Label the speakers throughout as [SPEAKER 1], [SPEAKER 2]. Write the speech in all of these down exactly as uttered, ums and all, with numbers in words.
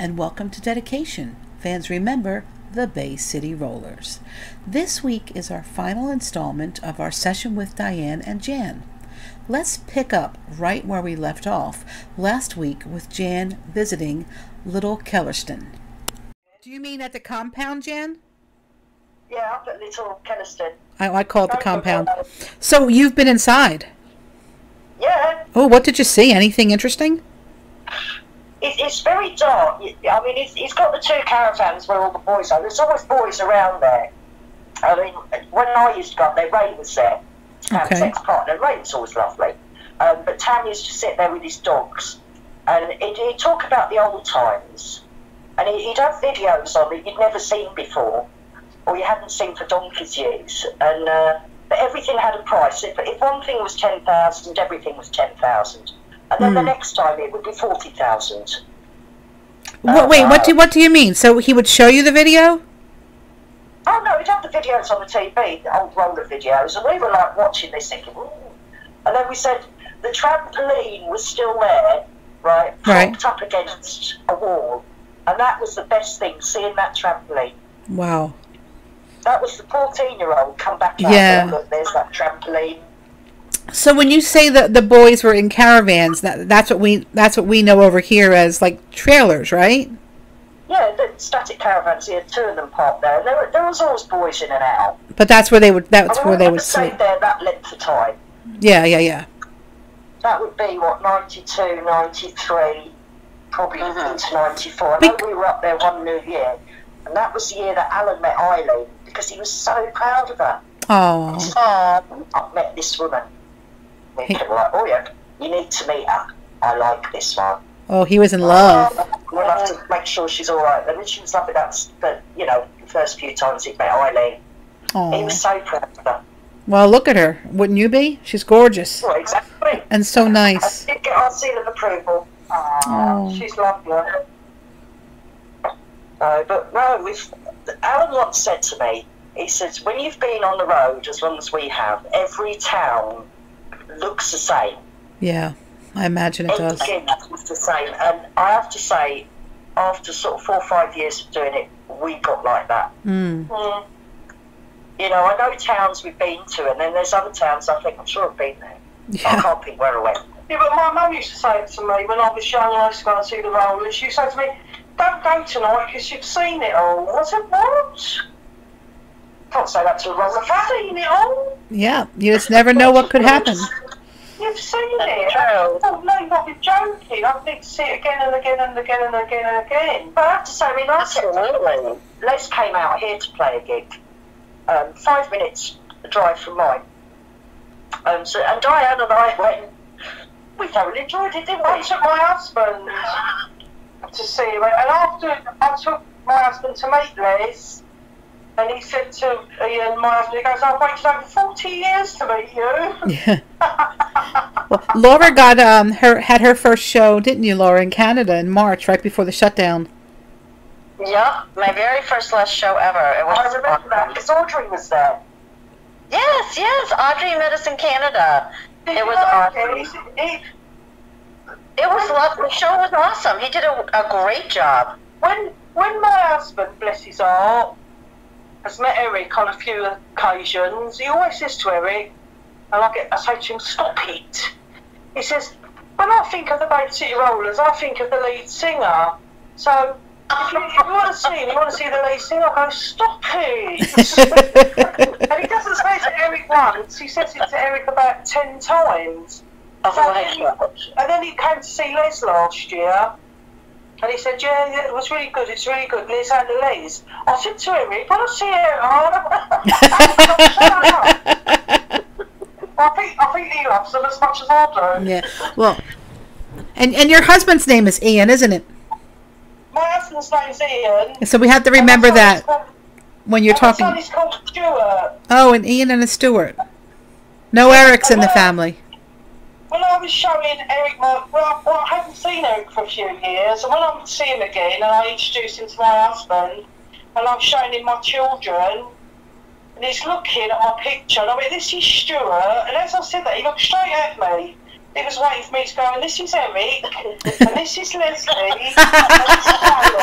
[SPEAKER 1] and welcome to Dedication. Fans remember the Bay City Rollers. This week is our final installment of our session with Diane and Jan. Let's pick up right where we left off last week with Jan visiting Little Kellerston. Do you mean at the compound, Jan?
[SPEAKER 2] Yeah, up at Little Kellerston.
[SPEAKER 1] I, I call it the compound. So you've been inside?
[SPEAKER 2] Yeah.
[SPEAKER 1] Oh, what did you see? Anything interesting?
[SPEAKER 2] It, it's very dark. I mean, it's, it's got the two caravans where all the boys are. There's always boys around there. I mean, when I used to go up there, Ray was there. Tam's
[SPEAKER 1] Okay.
[SPEAKER 2] ex-partner. Ray was always lovely. Um, but Tam used to sit there with his dogs. And he'd, he'd talk about the old times. And he, he'd have videos on that you'd never seen before, or you hadn't seen for donkey's years. And uh, but everything had a price. If, if one thing was ten thousand, everything was ten thousand. And then
[SPEAKER 1] Mm.
[SPEAKER 2] the next time it would be forty thousand.
[SPEAKER 1] What, wait, what do what do you mean? So he would show you the video?
[SPEAKER 2] Oh no, we'd have the videos on the T V, the old roller videos, and we were like watching this thinking, ooh. And then we said the trampoline was still there, right,
[SPEAKER 1] Right.
[SPEAKER 2] propped up against a wall, and that was the best thing, seeing that trampoline.
[SPEAKER 1] Wow.
[SPEAKER 2] That was the fourteen-year-old come back out.
[SPEAKER 1] Yeah.
[SPEAKER 2] And look, there's that trampoline.
[SPEAKER 1] So when you say that the boys were in caravans, that that's what we that's what we know over here as like trailers, right?
[SPEAKER 2] Yeah, the static caravans. He had two of them parked there, and there, were, there was always boys in and out.
[SPEAKER 1] But that's where they would that's
[SPEAKER 2] I mean,
[SPEAKER 1] where they
[SPEAKER 2] I've
[SPEAKER 1] would
[SPEAKER 2] stayed
[SPEAKER 1] sleep.
[SPEAKER 2] there that length of time.
[SPEAKER 1] Yeah, yeah, yeah.
[SPEAKER 2] That would be, what, ninety-two, ninety-three, probably into ninety-four. I
[SPEAKER 1] Bec-
[SPEAKER 2] know we were up there one New Year, and that was the year that Alan met Eileen, because he was so proud of her.
[SPEAKER 1] Oh.
[SPEAKER 2] He said, oh, I've met this woman. We
[SPEAKER 1] He-
[SPEAKER 2] were like, oh yeah, you need to meet her. I like this one.
[SPEAKER 1] Oh, he was in love.
[SPEAKER 2] We'll have to make sure she's all right. And she was lovely. That's the, you know, the first few times he met Eileen. He
[SPEAKER 1] Oh.
[SPEAKER 2] was so proud of her.
[SPEAKER 1] Well, look at her. Wouldn't you be? She's gorgeous.
[SPEAKER 2] Well, exactly.
[SPEAKER 1] And so
[SPEAKER 2] I
[SPEAKER 1] nice.
[SPEAKER 2] did get our seal of approval.
[SPEAKER 1] Oh.
[SPEAKER 2] She's lovely. Uh, but no, we've, Alan once said to me, he says, when you've been on the road as long as we have, every town looks the same.
[SPEAKER 1] Yeah, I imagine it does.
[SPEAKER 2] Everything looks the same. And I have to say, after sort of four or five years of doing it, we got like that.
[SPEAKER 1] Mm.
[SPEAKER 2] Mm. You know, I know towns we've been to, and then there's other towns I think I'm sure I've been there. I
[SPEAKER 1] Yeah.
[SPEAKER 2] can't think where I went.
[SPEAKER 3] Yeah, but my mum used to say it to me when I was young and I used to go and see the rollers. She said to me, don't go tonight because you've seen it all. I said, what?
[SPEAKER 2] Can't say that to a roller
[SPEAKER 3] I've
[SPEAKER 2] fan.
[SPEAKER 3] seen it all.
[SPEAKER 1] Yeah, you just never know what could happen.
[SPEAKER 3] You've seen it. Oh, no, you've not been joking. I need to see it again and again and again and again and again.
[SPEAKER 2] But I have to say, I mean, last year, Les came out here to play a gig. Um, five minutes drive from mine. Um, so, and Diane and I went, we thoroughly enjoyed it, didn't
[SPEAKER 3] I
[SPEAKER 2] we?
[SPEAKER 3] took my husband to see it. And after I took my husband to meet Les, and he said to Ian, my husband, he goes, I've waited over forty years to meet you.
[SPEAKER 1] Yeah. Well, Laura got um her had her first show, didn't you, Laura, in Canada in March, right before the shutdown.
[SPEAKER 4] Yeah, my very first last show ever. It was
[SPEAKER 2] I remember that, because Audrey was there.
[SPEAKER 4] Yes, yes. Audrey met us in Canada.
[SPEAKER 3] Did
[SPEAKER 4] It
[SPEAKER 3] you
[SPEAKER 4] was
[SPEAKER 3] like
[SPEAKER 4] awesome.
[SPEAKER 3] it? He, he,
[SPEAKER 4] It was lovely. The show was awesome. He did a, a great job.
[SPEAKER 3] when when my husband, bless his heart, has met Eric on a few occasions, he always says to Eric, and I get I say to him, stop it. He says, when I think of the Bay City Rollers, I think of the lead singer. So if you, if you want to see him, you want to see the lead singer, I go, stop it. And he doesn't say it to Eric once, he says it to Eric about ten times.
[SPEAKER 2] Oh,
[SPEAKER 3] So
[SPEAKER 2] my
[SPEAKER 3] then he-
[SPEAKER 2] God.
[SPEAKER 3] and then he came to see Les last year, and he said, yeah, yeah, it was really good, it's really good, Les and Les. I said to Eric, when I see it, I think, I think he loves them as much as I do.
[SPEAKER 1] Yeah. Well, and and your husband's name is Ian, isn't it?
[SPEAKER 3] My husband's name's Ian.
[SPEAKER 1] So we have to remember
[SPEAKER 3] and my
[SPEAKER 1] that
[SPEAKER 3] son's called-
[SPEAKER 1] when you're
[SPEAKER 3] and my son
[SPEAKER 1] talking.
[SPEAKER 3] is called Stuart.
[SPEAKER 1] Oh, and Ian and a Stuart. No Erics in the family.
[SPEAKER 3] When I was showing Eric my, well, I, well, I haven't seen Eric for a few years, and when I would see him again, and I introduced him to my husband, and I'm showing him my children, and he's looking at my picture, and I went, this is Stuart, and as I said that, he looked straight at me. He was waiting for me to go, and this is Eric, and this is Leslie, and this is Alan.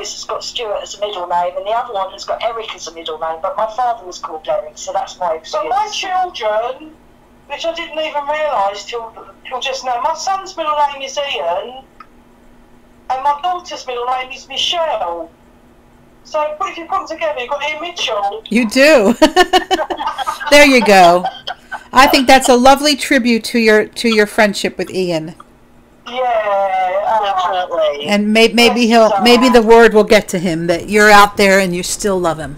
[SPEAKER 2] boys has got Stuart as a middle name, and the other one has got Eric as a middle name, but my father was called Eric, so that's my excuse.
[SPEAKER 3] So my children, which I didn't even realise till, till just now, my son's middle name is Ian, and my daughter's middle name is Michelle. So if you put them together, you've got Ian Mitchell.
[SPEAKER 1] You do. There you go. I think that's a lovely tribute to your to your friendship with Ian.
[SPEAKER 3] Yeah,
[SPEAKER 2] Definitely.
[SPEAKER 1] And may, maybe he'll maybe the word will get to him that you're out there and you still love him.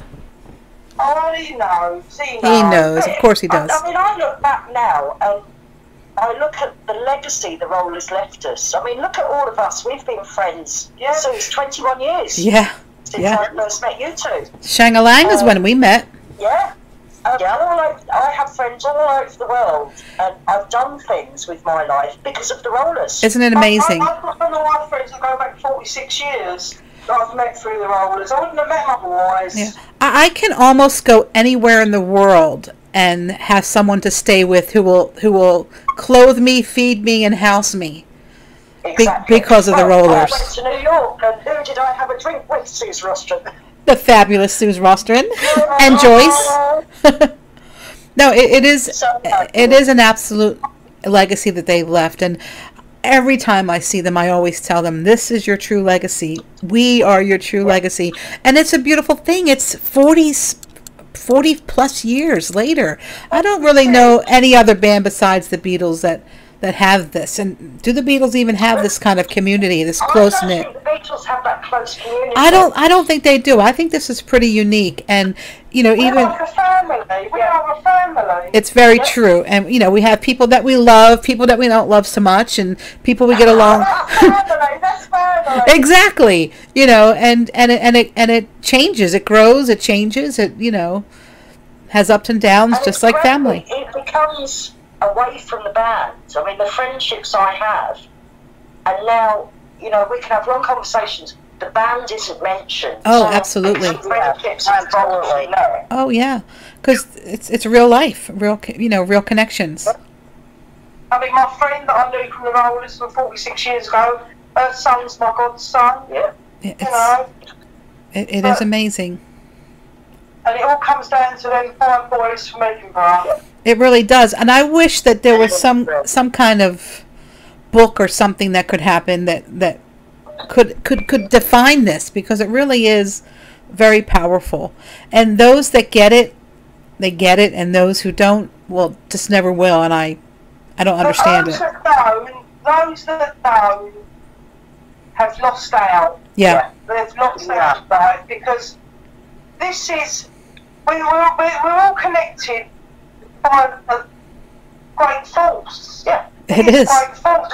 [SPEAKER 3] Oh, he knows. He knows.
[SPEAKER 1] He knows. Of course he does.
[SPEAKER 2] I, I mean, I look back now and I look at the legacy the Rollers left us. I mean, look at all of us. We've been friends
[SPEAKER 3] Yeah.
[SPEAKER 2] since twenty-one years.
[SPEAKER 1] Yeah.
[SPEAKER 2] Since
[SPEAKER 1] Yeah.
[SPEAKER 2] I first met you two.
[SPEAKER 1] Shangalang is when we met.
[SPEAKER 2] Yeah. Um, yeah. All over, I have friends all over the world, and I've done things with my life because of the Rollers.
[SPEAKER 1] Isn't it amazing?
[SPEAKER 3] I, I've got some of my friends that go back forty-six years that I've met through the Rollers. I wouldn't have met them otherwise.
[SPEAKER 1] Yeah. I, I can almost go anywhere in the world and have someone to stay with who will who will clothe me, feed me, and house me.
[SPEAKER 2] Exactly.
[SPEAKER 1] Because of the
[SPEAKER 2] Well,
[SPEAKER 1] Rollers.
[SPEAKER 2] I went to New York, and who did I have a drink with? Suze Rostron.
[SPEAKER 1] The fabulous Suze Rostron and Joyce. No, it, it is
[SPEAKER 2] So
[SPEAKER 1] it is an absolute legacy that they left, and every time I see them, I always tell them, "This is your true legacy. We are your true legacy," and it's a beautiful thing. It's forty, forty plus years later. I don't really know any other band besides the Beatles that that have this. And do the Beatles even have this kind of community, this close
[SPEAKER 2] I don't
[SPEAKER 1] knit?
[SPEAKER 2] think the Beatles have that close community.
[SPEAKER 1] I don't. I don't think they do. I think this is pretty unique, and you know,
[SPEAKER 3] We're
[SPEAKER 1] even
[SPEAKER 3] like a family. We are a family.
[SPEAKER 1] it's very true. And you know, we have people that we love, people that we don't love so much, and people we get along.
[SPEAKER 3] That's family. That's family.
[SPEAKER 1] Exactly. You know, and and it, and it and it changes. It grows. It changes. It you know has ups and downs,
[SPEAKER 2] And
[SPEAKER 1] just
[SPEAKER 2] it's
[SPEAKER 1] like
[SPEAKER 2] great.
[SPEAKER 1] family.
[SPEAKER 2] It becomes away from the band. I mean, the friendships I have, and now, you know, we can have long conversations. The band isn't mentioned.
[SPEAKER 1] Oh,
[SPEAKER 2] So
[SPEAKER 1] absolutely.
[SPEAKER 2] it's friendships and absolutely no.
[SPEAKER 1] Oh yeah, because it's it's real life, real co- you know, real connections.
[SPEAKER 3] I mean, my friend that I knew from the Rollers from forty-six years ago, her son's my godson.
[SPEAKER 2] Yeah.
[SPEAKER 1] It's,
[SPEAKER 3] You know,
[SPEAKER 1] it, it is amazing.
[SPEAKER 3] and it all comes down to them five boys from Edinburgh.
[SPEAKER 1] It really does, and I wish that there was some some kind of book or something that could happen that that could could could define this, because it really is very powerful. And those that get it, they get it, and those who don't, well, just never will. And I, I don't understand
[SPEAKER 3] those
[SPEAKER 1] it.
[SPEAKER 3] That don't, those that don't have lost out.
[SPEAKER 1] Yeah,
[SPEAKER 3] They've lost out about it, because this is we we're, we're, we're all connected by a great force.
[SPEAKER 2] Yeah.
[SPEAKER 1] it is.
[SPEAKER 3] Great force.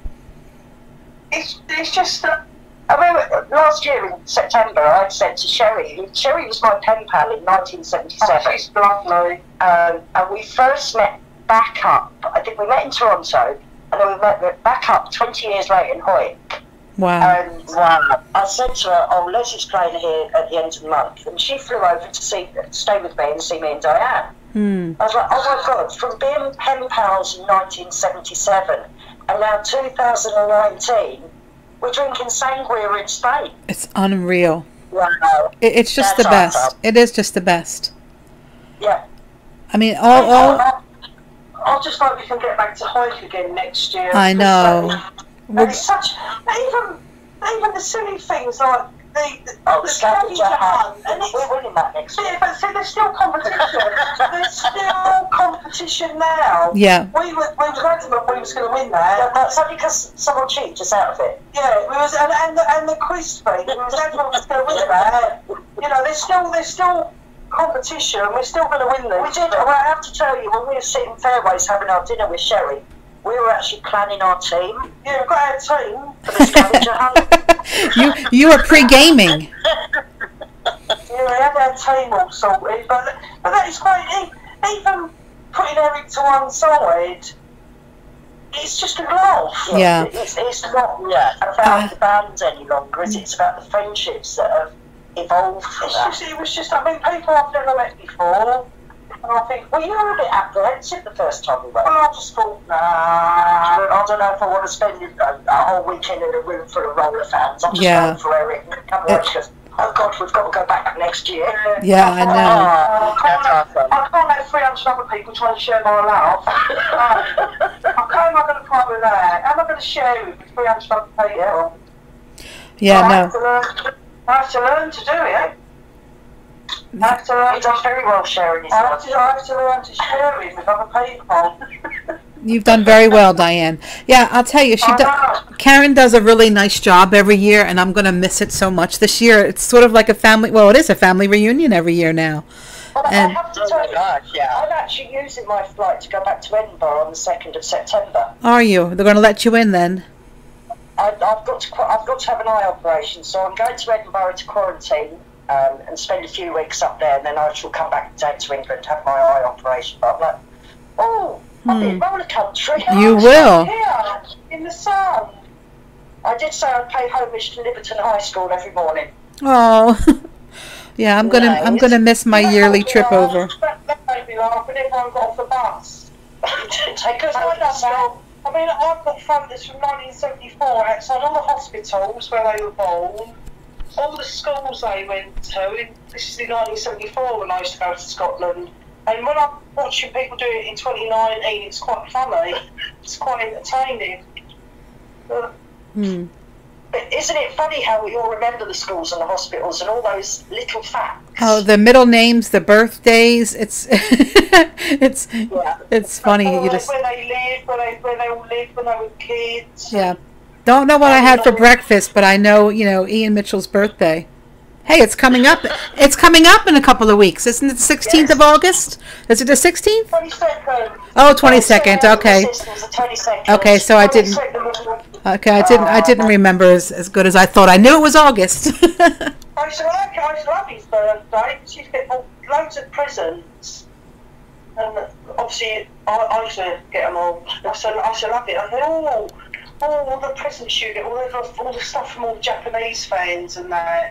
[SPEAKER 3] It's it's just that.
[SPEAKER 2] I remember last year in September, I said to Sherry, Sherry was my pen pal in nineteen seventy-seven.
[SPEAKER 3] She's lovely.
[SPEAKER 2] Um, and we first met back up, I think we met in Toronto, and then we met back up twenty years later in Hoyt.
[SPEAKER 1] Wow.
[SPEAKER 2] And um, I said to her, oh, Leslie's playing here at the end of the month. And she flew over to see, stay with me and see me and Diane.
[SPEAKER 1] Hmm.
[SPEAKER 2] I was like, oh my God, from being pen pals in nineteen seventy-seven and now two thousand nineteen, we're drinking sangria in Spain.
[SPEAKER 1] It's unreal.
[SPEAKER 2] Wow.
[SPEAKER 1] It, it's just
[SPEAKER 2] That's
[SPEAKER 1] the best.
[SPEAKER 2] awesome.
[SPEAKER 1] It is just the best.
[SPEAKER 2] Yeah.
[SPEAKER 1] I mean, all all.
[SPEAKER 3] I, I just hope we can get back to Hoyt again next year.
[SPEAKER 1] I know.
[SPEAKER 3] And
[SPEAKER 1] We're-
[SPEAKER 3] it's such even even the silly things like the the,
[SPEAKER 2] Oh,
[SPEAKER 3] the
[SPEAKER 2] scavenger
[SPEAKER 3] scavenger
[SPEAKER 2] hunt.
[SPEAKER 3] hunt, and it's,
[SPEAKER 2] We're winning that next year.
[SPEAKER 3] yeah, but see, there's still competition. There's still competition now.
[SPEAKER 1] Yeah.
[SPEAKER 3] We were we was adamant we was going to win
[SPEAKER 2] Yeah,
[SPEAKER 3] that.
[SPEAKER 2] that's only because someone cheated us out of it.
[SPEAKER 3] Yeah, we was and and the, and the quiz thing. We was adamant we was going to win that. You know, there's still there's still competition. We're still going to win this.
[SPEAKER 2] We did. Well, I have to tell you, when we were sitting fairways having our dinner with Sherry, we were actually planning our team
[SPEAKER 3] Yeah, we've got our team.
[SPEAKER 2] for the scavenger hunt.
[SPEAKER 1] You you are pre-gaming.
[SPEAKER 3] Yeah, we had our team all sorted, but but that is quite e- even putting Eric to one side. It's just a laugh.
[SPEAKER 1] Yeah.
[SPEAKER 2] It's, it's not yeah, about the bands any longer, is it? It's about the friendships that have evolved from
[SPEAKER 3] It's
[SPEAKER 2] that.
[SPEAKER 3] just, it was just, I mean, people I've never met before. And I think,
[SPEAKER 2] Well, you were a bit apprehensive the first time we went.
[SPEAKER 3] well, I just thought, nah.
[SPEAKER 2] I don't know if I want to spend a, a whole weekend in a room full of roller fans. I'm just
[SPEAKER 1] Yeah.
[SPEAKER 2] going for Eric and come away because, oh God, we've got to go back next year.
[SPEAKER 1] Yeah, I know.
[SPEAKER 3] I can't,
[SPEAKER 4] That's awesome.
[SPEAKER 3] I can't have three hundred other people trying to share my laugh. uh, how am I going to cope with that? How am I going to share it with three hundred other people?
[SPEAKER 1] Yeah,
[SPEAKER 3] I have
[SPEAKER 1] no.
[SPEAKER 3] to learn, I have to learn to do it. I have to learn
[SPEAKER 2] He does very well sharing his
[SPEAKER 3] I have,
[SPEAKER 2] life.
[SPEAKER 3] to, I have to learn to share it with other people.
[SPEAKER 1] You've done very well, Diane. Yeah, I'll tell you, she
[SPEAKER 3] I
[SPEAKER 1] do-
[SPEAKER 3] know.
[SPEAKER 1] Karen does a really nice job every year, and I'm going to miss it so much this year. It's sort of like a family, well, it is a family reunion every year now.
[SPEAKER 2] Well,
[SPEAKER 1] And-
[SPEAKER 2] I have to
[SPEAKER 4] Oh
[SPEAKER 2] tell
[SPEAKER 4] my
[SPEAKER 2] you,
[SPEAKER 4] gosh, yeah.
[SPEAKER 2] I'm actually using my flight to go back to Edinburgh on the second of September.
[SPEAKER 1] Are you? They're going to let you in then?
[SPEAKER 2] I, I've got to qu- I've got to have an eye operation, so I'm going to Edinburgh to quarantine um, and spend a few weeks up there, and then I shall come back down to England to have my eye operation. But I'm like, oh, I'm in roller country.
[SPEAKER 1] You will.
[SPEAKER 3] Here, in the sun.
[SPEAKER 2] I did say I'd pay homage to Liverton High School every morning.
[SPEAKER 1] Oh, yeah. I'm gonna I'm
[SPEAKER 2] Nice.
[SPEAKER 1] gonna miss my
[SPEAKER 3] That
[SPEAKER 1] yearly
[SPEAKER 3] made me
[SPEAKER 1] trip
[SPEAKER 3] laugh.
[SPEAKER 1] over.
[SPEAKER 3] That, that made me laugh when everyone got off the bus.
[SPEAKER 2] Take us
[SPEAKER 3] I
[SPEAKER 2] home.
[SPEAKER 3] love that. I mean, I've got photos from nineteen seventy-four outside all the hospitals where they were born, all the schools they went to. In, this is in nineteen seventy-four when I used to go to Scotland. And when I'm watching people do it in twenty nineteen, it's quite funny. It's quite entertaining. Uh,
[SPEAKER 1] Hmm.
[SPEAKER 2] But isn't it funny how we all remember the schools and the hospitals and all those little facts?
[SPEAKER 1] Oh, the middle names, the birthdays. It's it's
[SPEAKER 2] Yeah.
[SPEAKER 1] it's funny.
[SPEAKER 3] all
[SPEAKER 1] You
[SPEAKER 3] the-
[SPEAKER 1] just
[SPEAKER 3] where they lived, where they, where they all lived when they were kids.
[SPEAKER 1] yeah. Don't know what I had for breakfast, but I know you know Ian Mitchell's birthday. Hey, it's coming up. It's coming up in a couple of weeks. Isn't it the sixteenth of August? Is it the sixteenth?
[SPEAKER 3] twenty-second.
[SPEAKER 1] Oh, twenty-second. Okay. Okay, so I didn't. Okay, I didn't. I didn't remember as, as good as I thought. I knew it was August.
[SPEAKER 3] I used to like I used to love his birthday. She used to get all- loads of presents. And obviously, I, I used to get them all. I used to, I used to love it. I thought, oh, oh, all the presents you get, all the, all the stuff from all the Japanese fans and that.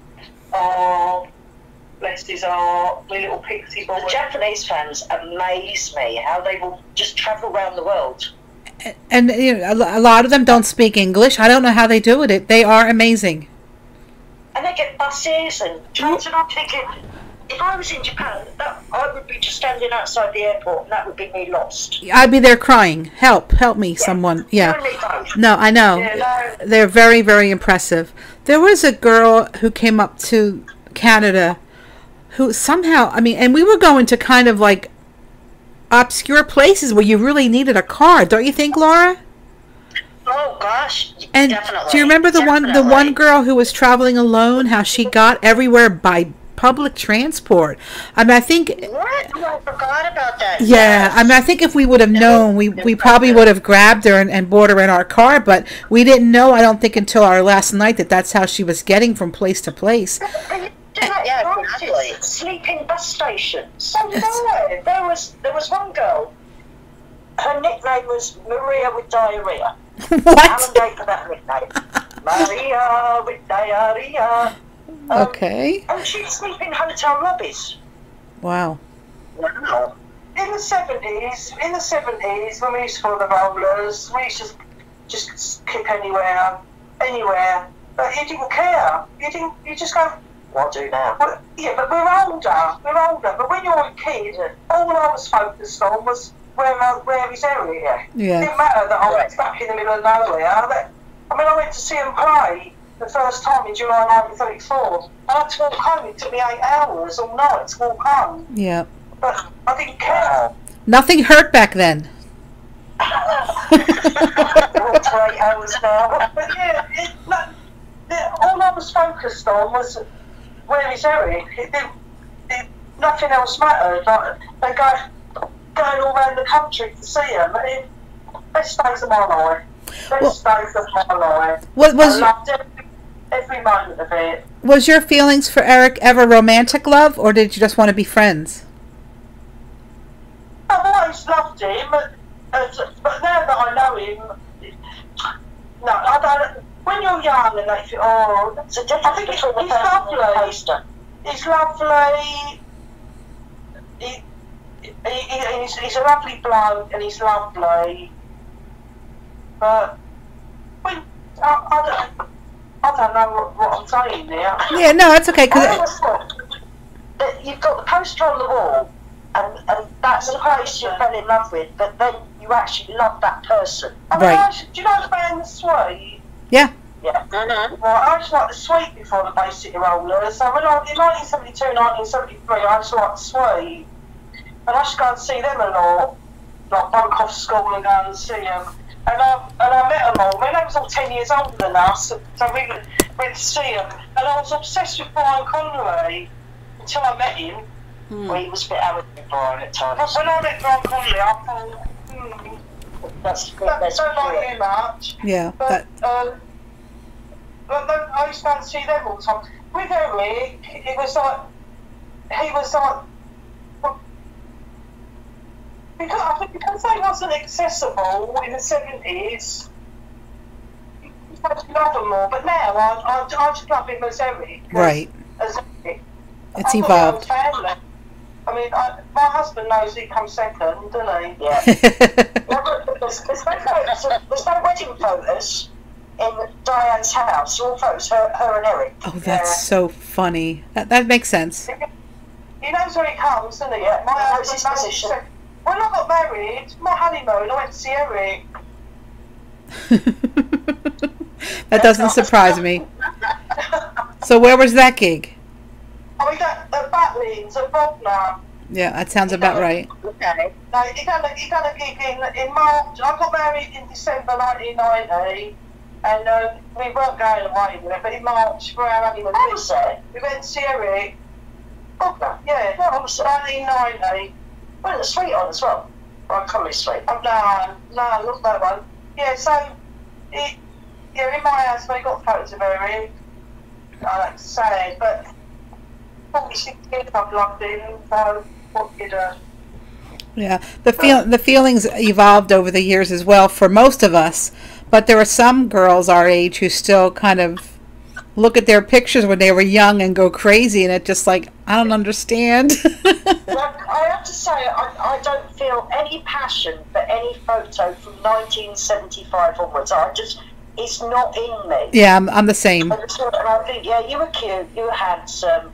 [SPEAKER 3] Oh, bless his heart, my little pixie boy.
[SPEAKER 2] The Japanese fans amaze me, how they will just travel around the world.
[SPEAKER 1] And you know, a lo- a lot of them don't speak English. I don't know how they do it. They are amazing.
[SPEAKER 2] And they get buses and trains, and I'm thinking, if I was in Japan, that, I would be just standing outside the airport, and that would be me lost.
[SPEAKER 1] I'd be there crying. Help, help me, someone. Yeah.
[SPEAKER 2] You and me both.
[SPEAKER 1] No, I know.
[SPEAKER 3] Yeah, no.
[SPEAKER 1] They're very, very impressive. There was a girl who came up to Canada who somehow, I mean, and we were going to kind of like obscure places where you really needed a car, don't you think, Laura?
[SPEAKER 4] Oh gosh,
[SPEAKER 1] And
[SPEAKER 4] definitely.
[SPEAKER 1] do you remember the one the
[SPEAKER 4] Definitely.
[SPEAKER 1] one girl who was traveling alone, how she got everywhere by public transport? I mean, I think
[SPEAKER 4] What? Oh, I forgot about that.
[SPEAKER 1] yeah, I mean, I think if we would have known, we, we probably would have grabbed her and, and brought her in our car, but we didn't know, I don't think, until our last night that that's how she was getting from place to place.
[SPEAKER 4] Yeah, exactly.
[SPEAKER 2] Sleeping bus stations.
[SPEAKER 3] Oh, no.
[SPEAKER 2] There was there was one girl. Her nickname was Maria with diarrhea. Alan
[SPEAKER 1] What?
[SPEAKER 2] gave her that nickname. Maria with diarrhea. Um,
[SPEAKER 1] Okay.
[SPEAKER 2] And she'd sleep in hotel lobbies.
[SPEAKER 1] Wow.
[SPEAKER 2] Wow.
[SPEAKER 3] In the seventies, in the seventies, when we used to follow the rollers, we used to just kick anywhere, anywhere. But you didn't care. You didn't. You just go.
[SPEAKER 2] What do now?
[SPEAKER 3] Well, yeah, but we're older. We're older. But when you were a kid, all I was focused on was where my, where is area. It
[SPEAKER 1] Yeah.
[SPEAKER 3] didn't matter that I was stuck in the middle of nowhere. That, I mean, I went to see them play the first time in July nineteen thirty-four. I had to walk home. It took me eight hours all night to walk home.
[SPEAKER 1] Yeah.
[SPEAKER 3] But I didn't care.
[SPEAKER 1] Nothing hurt back then.
[SPEAKER 2] They're all to eight hours now.
[SPEAKER 3] But yeah, it, no, the, all I was focused on was where is Eric. It didn't, it, nothing else mattered. Like, they go going all around the country to see him. It, best days of my life. Best days of my life.
[SPEAKER 1] What was
[SPEAKER 3] I loved every, every moment of it.
[SPEAKER 1] was your feelings for Eric ever romantic love, or did you just want to be friends?
[SPEAKER 3] I've always loved him, but, uh, but now that I know him, no, I don't. When you're young and they think, oh,
[SPEAKER 2] It's a
[SPEAKER 3] I
[SPEAKER 2] difference
[SPEAKER 3] think he's,
[SPEAKER 2] between the
[SPEAKER 3] he's
[SPEAKER 2] person and the
[SPEAKER 3] lovely.
[SPEAKER 2] poster.
[SPEAKER 3] He's lovely. He, he, he, he's, he's a lovely bloke and he's lovely, but when, I, I, don't, I don't know what, what I'm saying there.
[SPEAKER 1] Yeah, no, that's okay. Cause
[SPEAKER 2] I always thought that you've got the poster on the wall, and, and that's the person you fell in love with, but then you actually love that person.
[SPEAKER 3] I mean,
[SPEAKER 1] Right.
[SPEAKER 3] I, do you know the band The Sweet?
[SPEAKER 1] yeah.
[SPEAKER 2] Yeah.
[SPEAKER 4] Mm-hmm.
[SPEAKER 3] Well, I just like The Sweet before the Bay City Rollers. So when I, in nineteen seventy-two, nineteen seventy-three, I just liked The Sweet. And I used to go and see them a lot. Like, broke off school and go and see them. And I, and I met them all. I mean, they was all ten years older than us, so we went to see them. And I was obsessed with Brian Connery until I met him.
[SPEAKER 1] Hmm.
[SPEAKER 2] Well, he was a bit arrogant, Brian, at
[SPEAKER 3] But
[SPEAKER 2] times.
[SPEAKER 3] when I met Brian Connery, I thought, hmm,
[SPEAKER 2] That's
[SPEAKER 3] I
[SPEAKER 2] good. That's
[SPEAKER 3] don't like
[SPEAKER 2] good.
[SPEAKER 3] you much.
[SPEAKER 1] Yeah.
[SPEAKER 3] But,
[SPEAKER 1] That,
[SPEAKER 3] um, but then I used to go and see them all the time. With Eric, it was like, he was like, well, because I think because they wasn't accessible in the seventies, you had to love them more. But now I, I, I just love him as Eric. As,
[SPEAKER 1] right.
[SPEAKER 3] As Eric.
[SPEAKER 1] It's
[SPEAKER 3] I've got my own
[SPEAKER 1] evolved.
[SPEAKER 3] family. I mean, I, my husband knows he comes second, doesn't he?
[SPEAKER 2] Yeah. There's, there's, no photos, there's no wedding photos in Diane's house. All photos, her, her and Eric.
[SPEAKER 1] Oh, that's
[SPEAKER 3] Yeah.
[SPEAKER 1] so funny. That that makes sense.
[SPEAKER 3] He knows where he comes, doesn't he?
[SPEAKER 2] Yeah,
[SPEAKER 3] My
[SPEAKER 2] he knows
[SPEAKER 3] husband
[SPEAKER 2] his
[SPEAKER 3] knows his
[SPEAKER 2] position.
[SPEAKER 3] sec- When I got married, my honeymoon, I went to see Eric.
[SPEAKER 1] That doesn't surprise me. So where was that gig?
[SPEAKER 3] I mean, that, at Butlins, at Bognor.
[SPEAKER 1] Yeah, that sounds about right.
[SPEAKER 4] Okay.
[SPEAKER 3] No, he done, a, he done a gig in, in March. I got married in December nineteen ninety, and uh, we weren't going away with it, but in March, for our honeymoon,
[SPEAKER 2] I was there.
[SPEAKER 3] we went to see Eric.
[SPEAKER 2] Bognor.
[SPEAKER 3] Yeah,
[SPEAKER 2] Yeah, I was there.
[SPEAKER 3] nineteen ninety.
[SPEAKER 2] Well, the sweet on as well. Brian Connery's sweet.
[SPEAKER 3] Oh, no, no, not that one. Yeah, so, it, yeah, in my house, we got photos of Eric. I like to say it, but forty-six years I've loved him, so what you do?
[SPEAKER 1] Yeah, the feel the feelings evolved over the years as well for most of us, but there are some girls our age who still kind of look at their pictures when they were young and go crazy, and it just like, I don't understand.
[SPEAKER 2] Well, I have to say, I, I don't feel any passion for any photo from nineteen seventy-five onwards. I just, it's not in me.
[SPEAKER 1] Yeah, I'm, I'm the same.
[SPEAKER 2] And I think, yeah, you were cute, you were handsome,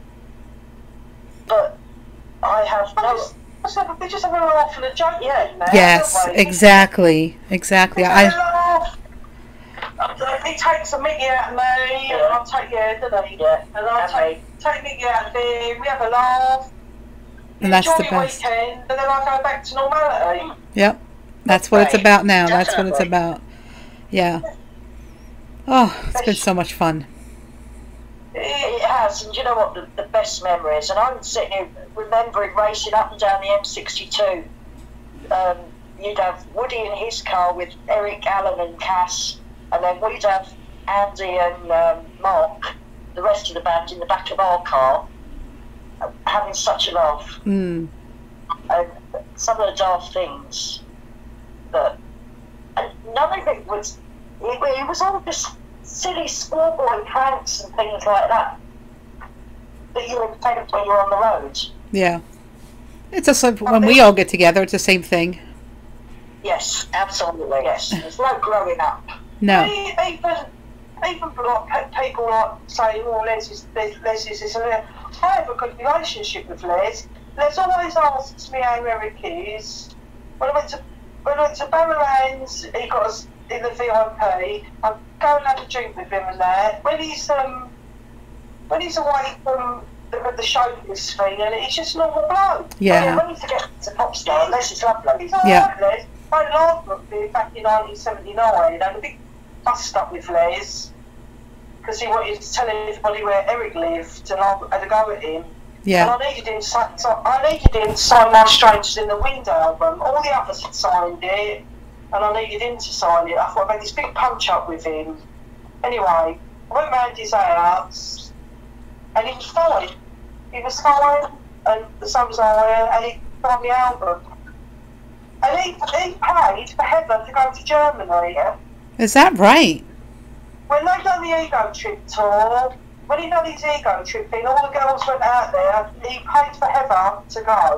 [SPEAKER 2] but I have
[SPEAKER 3] I
[SPEAKER 2] no.
[SPEAKER 3] just, I just have, we just have a laugh and a joke,
[SPEAKER 2] Yeah.
[SPEAKER 3] now,
[SPEAKER 1] Yes,
[SPEAKER 3] don't we?
[SPEAKER 1] exactly, exactly.
[SPEAKER 3] Have a
[SPEAKER 1] I
[SPEAKER 3] laugh. Uh, He takes a Mickey out of me, and I'll take, yeah, doesn't he?
[SPEAKER 2] Yeah,
[SPEAKER 3] And I'll
[SPEAKER 2] and
[SPEAKER 3] take, take Mickey out of him, we have a laugh.
[SPEAKER 1] And that's
[SPEAKER 3] enjoy
[SPEAKER 1] the
[SPEAKER 3] your
[SPEAKER 1] best.
[SPEAKER 3] weekend, and then I go back to normality.
[SPEAKER 1] Yep, that's what it's
[SPEAKER 4] Right,
[SPEAKER 1] about now. That's what it's
[SPEAKER 4] definitely.
[SPEAKER 1] about. Yeah. Oh, it's been so much fun.
[SPEAKER 2] It has, and do you know what the, the best memory is? And I'm sitting here remembering racing up and down the M sixty-two. Um, you'd have Woody in his car with Eric, Alan and Cass, and then we'd have Andy and um, Mark, the rest of the band, in the back of our car, uh, having such a laugh.
[SPEAKER 1] Mm.
[SPEAKER 2] And some of the daft things that, and none of it was, it, it was all just silly schoolboy pranks and things like that that you encounter when you're on the road.
[SPEAKER 1] Yeah. It's just like when we all get together, it's the same thing.
[SPEAKER 2] Yes, absolutely. Yes, there's no growing up.
[SPEAKER 1] No.
[SPEAKER 3] E- Even, even like pe- people like saying, "Oh, Les is Les, Les is this and that." I have a good relationship with Les. Les always asks me how Eric is. When I went to when I went to Barrowlands, he got us in the V I P. I go and have a drink with him and that. When he's um when he's away from the, the showbiz thing, and he's just a normal bloke.
[SPEAKER 1] Yeah.
[SPEAKER 2] When you forget it's a pop star, Les is lovely.
[SPEAKER 3] He's alright,
[SPEAKER 1] Yeah.
[SPEAKER 3] Les. I laughed at him back in nineteen seventy-nine. I had a big bust up with Les because he wanted to tell everybody where Eric lived, and I had a go at him.
[SPEAKER 1] Yeah.
[SPEAKER 3] And I needed him. So, so I needed him to sign my Strangers in the Wind album. All the others had signed it, and I needed him to sign it. I thought I made this big punch up with him. Anyway, I went round his house, and he was fine. He was fine, and the sun was on, and he signed the album. And he, he paid for Heather to go to Germany.
[SPEAKER 1] Is that right?
[SPEAKER 3] When they done the Ego Trip tour, when he done his Ego Trip thing, all the girls went out there, he paid for Heather to go.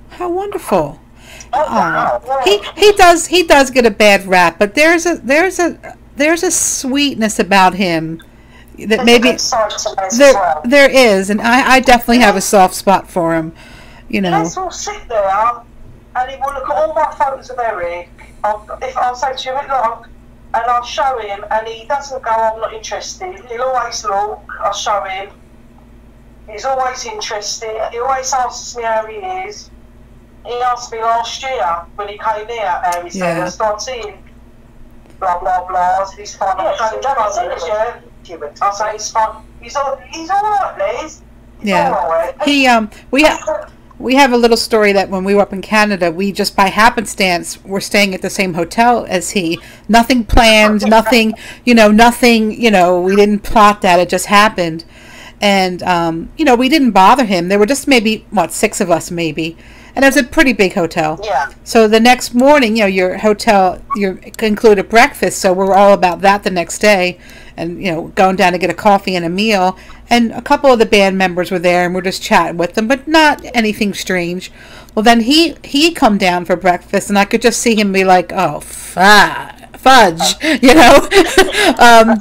[SPEAKER 1] How wonderful.
[SPEAKER 2] Oh,
[SPEAKER 1] Oh,
[SPEAKER 2] wow. Yeah.
[SPEAKER 1] he he does he does get a bad rap, but there's a there's a there's a sweetness about him that
[SPEAKER 2] There's a
[SPEAKER 1] maybe
[SPEAKER 2] good side to Les as
[SPEAKER 1] there
[SPEAKER 2] well.
[SPEAKER 1] there is, and I I definitely have a soft spot for him. You know.
[SPEAKER 3] Les will sit there and he will look at all my photos of Eric. I'll, if I'll say to him, look, and I'll show him, and he doesn't go, I'm not interested. He'll always look, I'll show him. He's always interested. He always asks me how he is. He asked me last year when he came here how he said,
[SPEAKER 1] Yeah.
[SPEAKER 3] I started seeing blah, blah, blah. I said, he's fine.
[SPEAKER 2] Yeah,
[SPEAKER 3] I'm
[SPEAKER 2] so
[SPEAKER 3] going
[SPEAKER 2] that
[SPEAKER 3] to
[SPEAKER 2] is
[SPEAKER 3] yeah.
[SPEAKER 2] it.
[SPEAKER 3] I say, he's fine. He's all, he's all right, Les. He's
[SPEAKER 1] Yeah.
[SPEAKER 3] all right.
[SPEAKER 1] He um we ha- we have a little story that when we were up in Canada, we just by happenstance were staying at the same hotel as he. Nothing planned, nothing, you know, nothing, you know, we didn't plot that. It just happened. And um, you know, we didn't bother him. There were just maybe what, six of us maybe. And it was a pretty big hotel.
[SPEAKER 2] Yeah.
[SPEAKER 1] So the next morning, you know, your hotel you included breakfast, so we're all about that the next day, and you know, going down to get a coffee and a meal. And a couple of the band members were there, and we're just chatting with them, but not anything strange. Well, then he he come down for breakfast, and I could just see him be like, "Oh, fu- fudge," you know. um,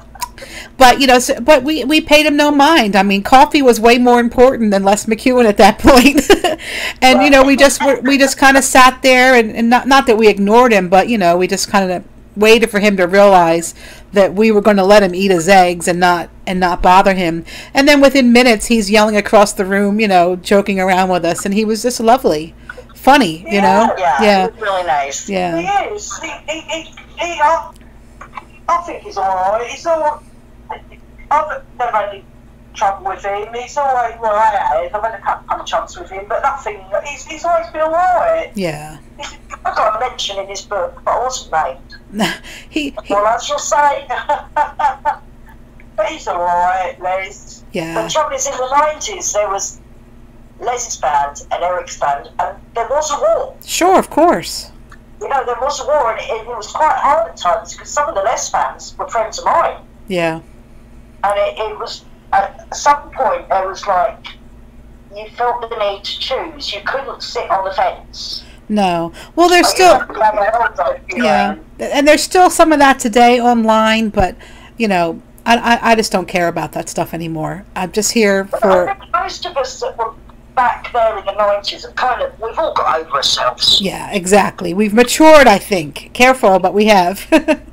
[SPEAKER 1] But you know, so, but we, we paid him no mind. I mean, coffee was way more important than Les McEwen at that point. And you know, we just were, we just kind of sat there, and, and not not that we ignored him, but you know, we just kind of waited for him to realize that we were going to let him eat his eggs and not and not bother him. And then within minutes, he's yelling across the room, you know, joking around with us, and he was just lovely, funny, you know.
[SPEAKER 2] Yeah,
[SPEAKER 1] Yeah.
[SPEAKER 2] it was really nice.
[SPEAKER 1] Yeah.
[SPEAKER 3] He is. He, he, he, he I, I think he's all right. He's all. I've never had any trouble with him. He's always, well, I have. I've had a couple of chats with him, but nothing. He's, he's always been all right.
[SPEAKER 1] Yeah.
[SPEAKER 2] I got a mention in his book, but I wasn't named.
[SPEAKER 1] he, he
[SPEAKER 2] Well, I shall say. But he's all right, Les.
[SPEAKER 1] yeah.
[SPEAKER 2] The trouble is, in the nineties, there was Les's band and Eric's band, and there was a war.
[SPEAKER 1] Sure, of course.
[SPEAKER 2] You know, there was a war, and it, it was quite hard at times because some of the Les fans were friends of mine.
[SPEAKER 1] Yeah.
[SPEAKER 2] And it, it was, at some point, there was like, you felt the need to choose. You couldn't sit on the fence.
[SPEAKER 1] No. Well, there's
[SPEAKER 2] Like,
[SPEAKER 1] still,
[SPEAKER 2] you had to have a hold on, you
[SPEAKER 1] yeah,
[SPEAKER 2] know.
[SPEAKER 1] and there's still some of that today online, but you know, I, I, I just don't care about that stuff anymore. I'm just here
[SPEAKER 2] But
[SPEAKER 1] for,
[SPEAKER 2] I think most of us that were back there in the nineties have kind of, we've all got over ourselves.
[SPEAKER 1] yeah, exactly. We've matured, I think. Careful, but we have.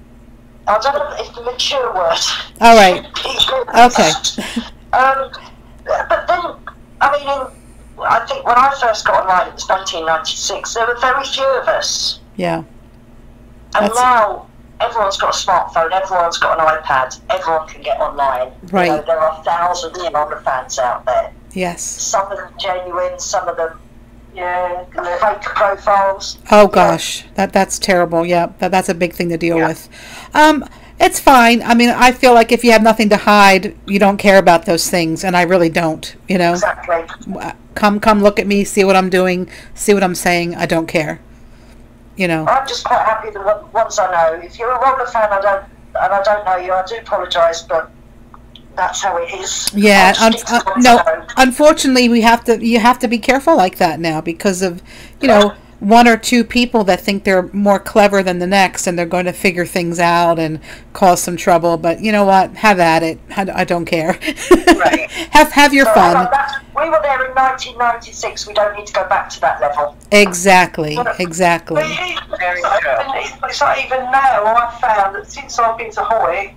[SPEAKER 2] I don't know if the mature word.
[SPEAKER 1] All right. Okay.
[SPEAKER 2] um, but then, I mean, in, I think when I first got online, it was nineteen ninety-six, there were very few of us.
[SPEAKER 1] Yeah.
[SPEAKER 2] And
[SPEAKER 1] That's-
[SPEAKER 2] now, everyone's got a smartphone, everyone's got an iPad, everyone can get online.
[SPEAKER 1] Right.
[SPEAKER 2] You know, there are thousands of OnlyFans out there.
[SPEAKER 1] Yes.
[SPEAKER 2] Some of them genuine, some of them
[SPEAKER 3] Yeah.
[SPEAKER 2] fake profiles.
[SPEAKER 1] Oh gosh, that that's terrible. Yeah, that that's a big thing to deal
[SPEAKER 2] Yeah.
[SPEAKER 1] with. Um, it's fine. I mean, I feel like if you have nothing to hide, you don't care about those things, and I really don't. You know,
[SPEAKER 2] Exactly.
[SPEAKER 1] come come look at me, see what I'm doing, see what I'm saying. I don't care. You know.
[SPEAKER 2] I'm just quite happy the one- ones I know. If you're a roller fan, I don't, and I don't know you, I do apologise, but that's how it is.
[SPEAKER 1] Yeah,
[SPEAKER 2] I'll
[SPEAKER 1] un-
[SPEAKER 2] stick to
[SPEAKER 1] uh,
[SPEAKER 2] the ones
[SPEAKER 1] no.
[SPEAKER 2] I know.
[SPEAKER 1] Unfortunately, we have to. You have to be careful like that now because of, you know, one or two people that think they're more clever than the next, and they're going to figure things out and cause some trouble. But you know what? Have at it. I, I don't care.
[SPEAKER 2] Right.
[SPEAKER 1] have have your
[SPEAKER 2] So,
[SPEAKER 1] fun.
[SPEAKER 2] hang on, that's- we were there in nineteen ninety-six. We don't need to go back to that level.
[SPEAKER 1] Exactly. Exactly.
[SPEAKER 3] But even,
[SPEAKER 2] Very
[SPEAKER 3] it's,
[SPEAKER 2] true.
[SPEAKER 3] like, it's like even now, I've found that since I've been to Hoyk,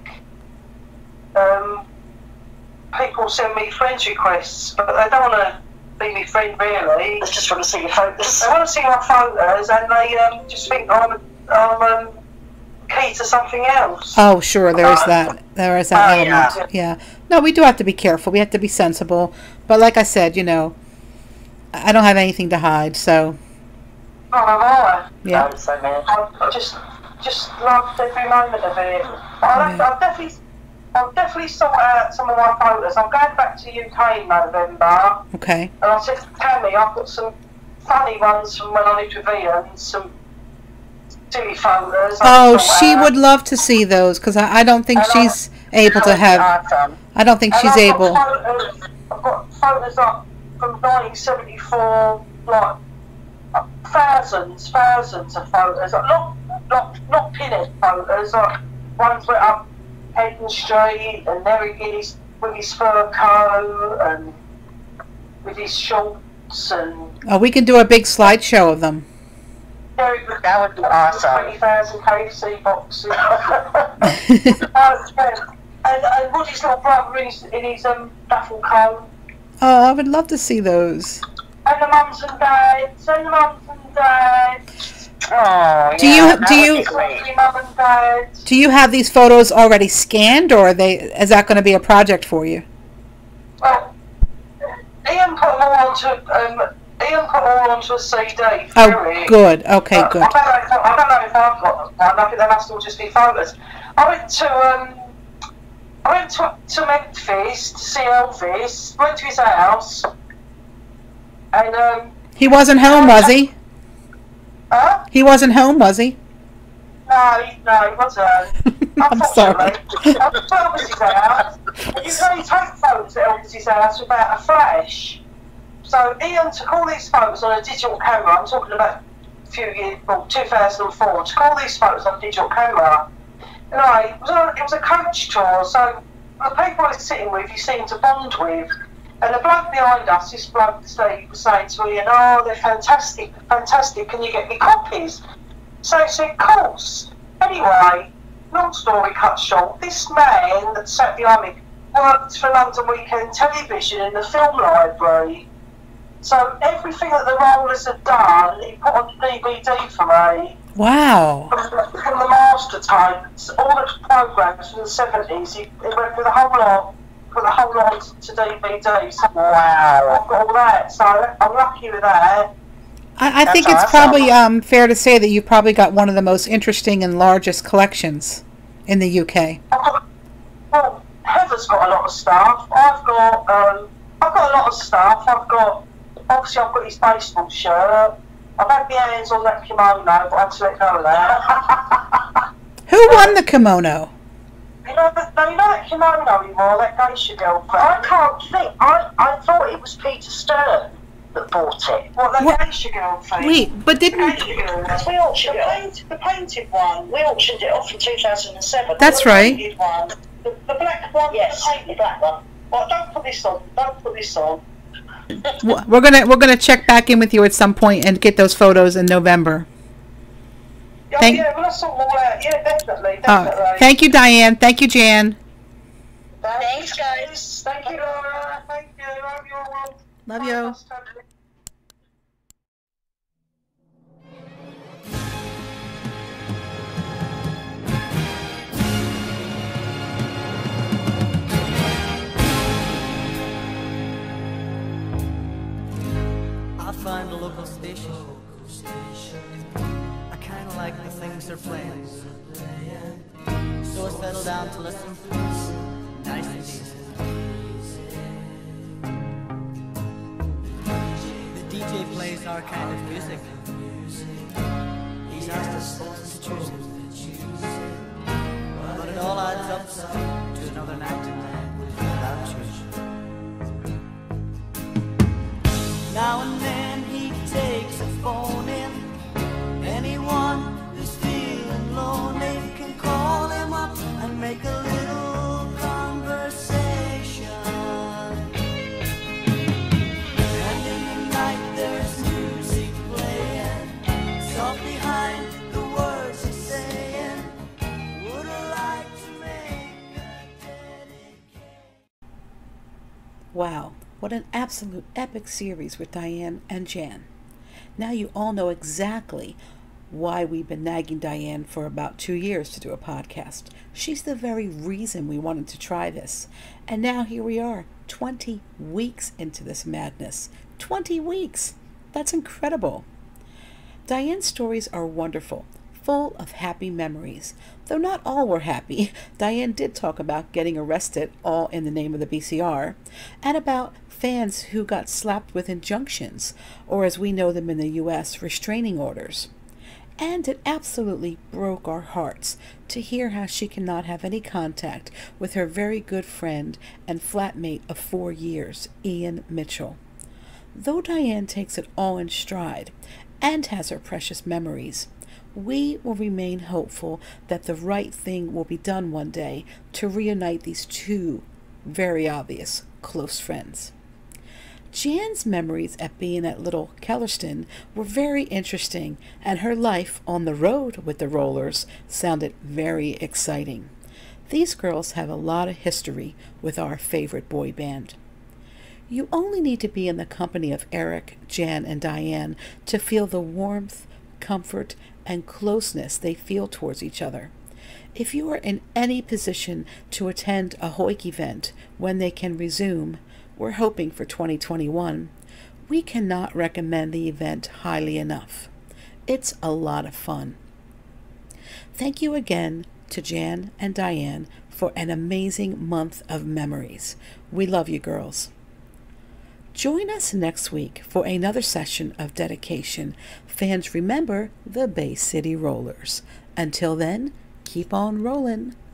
[SPEAKER 3] um, people send me friends requests, but they don't want to be my friend really.
[SPEAKER 2] They just want to see your photos.
[SPEAKER 3] They want to see my photos, and they um, just think I'm, I'm um, key to something else.
[SPEAKER 1] Oh, sure. There is that. There is that
[SPEAKER 2] Oh,
[SPEAKER 1] element. Yeah. No, we do have to be careful. We have to be sensible. But like I said, you know, I I don't have anything to hide. So
[SPEAKER 3] Not at all.
[SPEAKER 1] yeah.
[SPEAKER 2] No, so many.
[SPEAKER 3] I just, just loved every moment of it. I'll,
[SPEAKER 1] Yeah.
[SPEAKER 3] I'll definitely, I'll definitely sort out some of my photos. I'm going back to U K in November,
[SPEAKER 1] Okay.
[SPEAKER 3] and I said to Tammy, I've got some funny ones from when I lived with Ian, some silly photos.
[SPEAKER 1] Oh,
[SPEAKER 3] I'll sort
[SPEAKER 1] she
[SPEAKER 3] out.
[SPEAKER 1] would love to see those because I, I don't think
[SPEAKER 3] And
[SPEAKER 1] she's able to have.
[SPEAKER 2] iPhone.
[SPEAKER 1] I don't think
[SPEAKER 3] And
[SPEAKER 1] she's
[SPEAKER 3] I've
[SPEAKER 1] able.
[SPEAKER 3] Got photos, I've got photos up from nineteen seventy-four, like thousands, thousands of photos. Like, not, not, not pinhead photos, like ones went up Heading Street and Eric in his, with his fur coat and with his shorts and.
[SPEAKER 1] Oh, we can do a big slideshow of them.
[SPEAKER 3] Eric with
[SPEAKER 4] That would be awesome.
[SPEAKER 3] twenty thousand K F C boxes. and, and Woody's little brother in his, in his um, duffel coat.
[SPEAKER 1] Oh, I would love to see those.
[SPEAKER 3] And the mums and dads, and the mums and dads.
[SPEAKER 4] Oh,
[SPEAKER 1] Do
[SPEAKER 4] yeah,
[SPEAKER 1] you-
[SPEAKER 4] that
[SPEAKER 1] do
[SPEAKER 4] would
[SPEAKER 1] you-
[SPEAKER 4] be great.
[SPEAKER 3] Lovely mum and dads.
[SPEAKER 1] Do you have these photos already scanned, or are they? Is that going to be a project for you?
[SPEAKER 3] Well, Ian put them all onto um, Ian put all onto a C D.
[SPEAKER 1] Oh,
[SPEAKER 3] really.
[SPEAKER 1] good. Okay,
[SPEAKER 3] Uh,
[SPEAKER 1] good.
[SPEAKER 3] I don't know if, I don't know if I've got one. I think they must all just be photos. I went to um, I went to, to Memphis to see Elvis. Went to his house, and um,
[SPEAKER 1] He wasn't home, was he?
[SPEAKER 3] huh?
[SPEAKER 1] He wasn't home, was he?
[SPEAKER 3] No, he- no, he wasn't.
[SPEAKER 1] I'm sorry.
[SPEAKER 3] Unfortunately, I went to Elvis's house. You can only take photos at Elvis's house without a flash. So Ian took all these photos on a digital camera. I'm talking about a few years, well, two thousand four. Took all these photos on a digital camera. And I, it was a, it was a coach tour, so the people I was sitting with, you seemed to bond with. And the bloke behind us, this bloke Steve, was saying to Ian, "Oh, they're fantastic, fantastic. Can you get me copies?" So he said, "Of course." Anyway, long story cut short, this man that sat behind me worked for London Weekend Television in the film library. So everything that the Rollers had done, he put on D V D for me.
[SPEAKER 1] Wow.
[SPEAKER 3] From the, from the master tapes, all the programmes from the seventies, he, he went for the whole lot, put the whole lot to D V Ds. Wow. I've got all that, so I'm lucky with that.
[SPEAKER 1] I, I think
[SPEAKER 4] That's
[SPEAKER 1] it's
[SPEAKER 4] awesome.
[SPEAKER 1] probably um, fair to say that you've probably got one of the most interesting and largest collections in the U K.
[SPEAKER 3] I've got, well, Heather's got a lot of stuff. I've got, um, I've got a lot of stuff. I've got, obviously I've got his baseball shirt. I've had my hands on that kimono, but I had to let go of that.
[SPEAKER 1] Who won the kimono?
[SPEAKER 3] You know, that, you know that kimono he wore, that geisha girlfriend?
[SPEAKER 2] I can't think. I, I thought it was Peter Stern that bought it.
[SPEAKER 3] What, that
[SPEAKER 1] What?
[SPEAKER 3] geisha girlfriend?
[SPEAKER 1] Wait, but didn't...
[SPEAKER 3] Geisha girl.
[SPEAKER 2] Because we auctioned
[SPEAKER 3] The,
[SPEAKER 2] it off.
[SPEAKER 3] paint, the painted one.
[SPEAKER 2] We auctioned it off in two thousand seven.
[SPEAKER 1] That's
[SPEAKER 3] The
[SPEAKER 1] right.
[SPEAKER 3] painted one. The, the black one.
[SPEAKER 2] Yes,
[SPEAKER 3] The painted black one. Well, don't put this on. Don't put this on.
[SPEAKER 1] W- We're gonna we're gonna check back in with you at some point and get those photos in November.
[SPEAKER 3] Oh,
[SPEAKER 1] Thank-
[SPEAKER 3] yeah, well, that's all out. Yeah, definitely,
[SPEAKER 1] Uh,
[SPEAKER 3] definitely.
[SPEAKER 1] thank you, Diane. Thank you, Jan.
[SPEAKER 2] Thanks, guys.
[SPEAKER 3] Thank you, Laura. Thank you. Love you all.
[SPEAKER 1] Love you.
[SPEAKER 3] Bye.
[SPEAKER 5] I'll find a local station. I kinda like the things they're playing. So I settle down to listen. Nice and easy. The D J plays our kind of music. He's asked us to choose it. But it all adds up to another night without you. Now and then he takes a phone in. Anyone who's feeling lonely can call him up and make a little conversation. And in the night there's music playing, soft behind the words he's saying. Would I like to make a dedication?
[SPEAKER 1] Wow, what an absolute epic series with Diane and Jan. Now you all know exactly why we've been nagging Diane for about two years to do a podcast. She's the very reason we wanted to try this. And now here we are, twenty weeks into this madness. twenty weeks! That's incredible. Diane's stories are wonderful, full of happy memories. Though not all were happy, Diane did talk about getting arrested, all in the name of the B C R, and about fans who got slapped with injunctions, or as we know them in the U S, restraining orders. And it absolutely broke our hearts to hear how she cannot have any contact with her very good friend and flatmate of four years, Ian Mitchell. Though Diane takes it all in stride and has her precious memories. We will remain hopeful that the right thing will be done one day to reunite these two very obvious close friends. Jan's memories at being at Little Kellerston were very interesting, and her life on the road with the Rollers sounded very exciting. These girls have a lot of history with our favorite boy band. You only need to be in the company of Eric, Jan, and Diane to feel the warmth, comfort, and closeness they feel towards each other. If you are in any position to attend a Hoik event when they can resume, we're hoping for twenty twenty-one, we cannot recommend the event highly enough. It's a lot of fun. Thank you again to Jan and Diane for an amazing month of memories. We love you, girls. Join us next week for another session of dedication. Fans remember the Bay City Rollers. Until then, keep on rolling.